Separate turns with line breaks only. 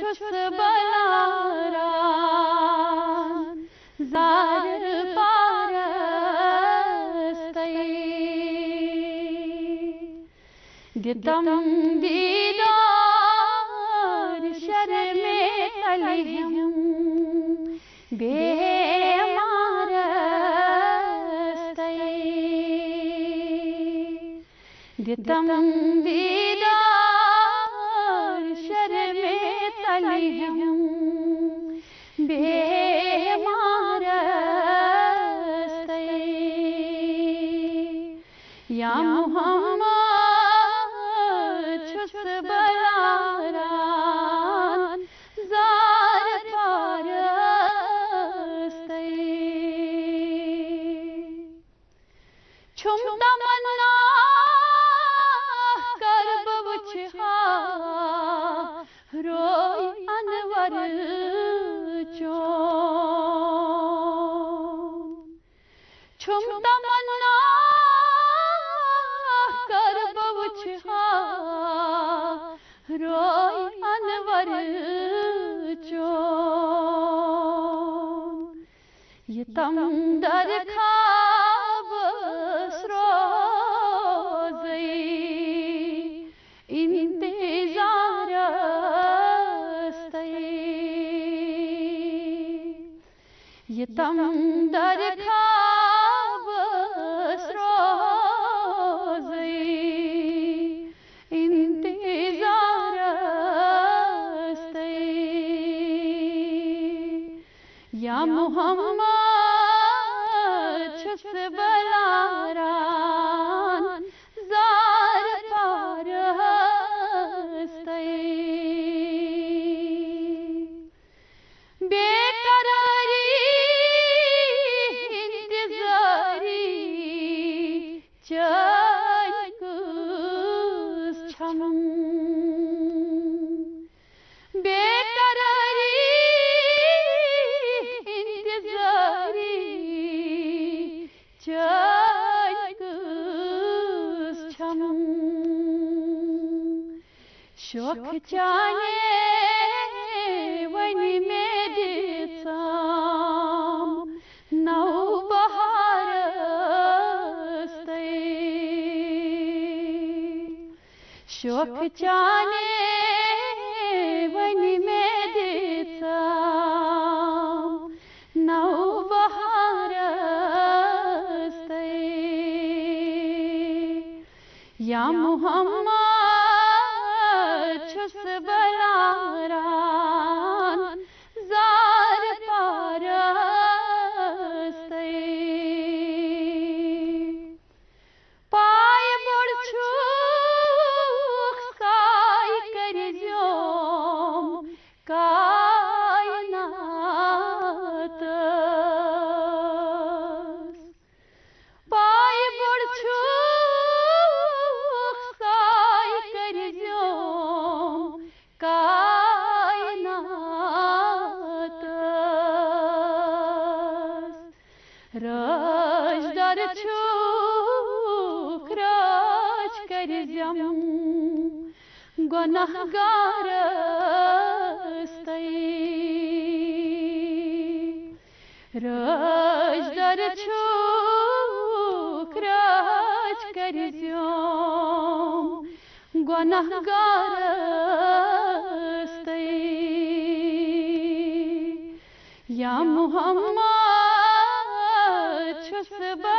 छुस बलारान जार पारस्तै दितम दीदार शर्मे तलहम बेमारस्तै दितम दीदार शर्मे तलहम बेमारस्तै या मुहम्मद छुस बलारान जार पारस्तै छुम तमन्ना करब वुछहा रोय अनवर चोन छुम तमन्ना करब वुछहा रोय अनवर चोन ये तम दर खाब स्रोज़ई इंतज़ारस्तै ये तम दर खाब स्रोज़ई इंतज़ारस्तै या मुहम्मद छुस बलारान जार पारस्तै बेकरारी इंतज़ारी चैकुस छम बेकरारी इंतज़ारी चैकुस छम शोख चाने वनी में दिसम नौ बहारस्तै शोख चाने वनी में दिसम नौ बहारस्तै या मुहम्मद छुस बलारान जार पारस्तै पाय बड़छु साय कर जोम कायनात पाय बड़छु साय कर जोम कायनात रज दर छुक रज कर जम गुनहगारस्तै रज दर छुक रज कर जम गुनहगारस्तै या मुहम्मद छुस